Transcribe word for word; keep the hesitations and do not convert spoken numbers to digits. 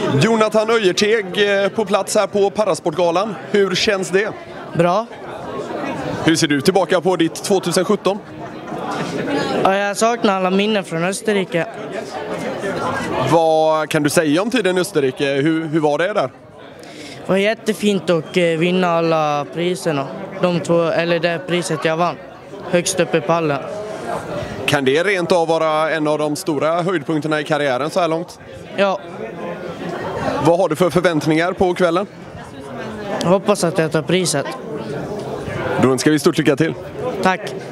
Jonathan Öjerteg på plats här på Parasportgalan. Hur känns det? Bra. Hur ser du tillbaka på ditt tjugohundrasjutton? Ja, jag saknar alla minnen från Österrike. Vad kan du säga om tiden i Österrike? Hur, hur var det där? Det var jättefint att vinna alla priserna. De två, eller det priset jag vann. Högst upp i pallen. Kan det rent av vara en av de stora höjdpunkterna i karriären så här långt? Ja. Vad har du för förväntningar på kvällen? Jag hoppas att jag tar priset. Då önskar vi stort lycka till. Tack.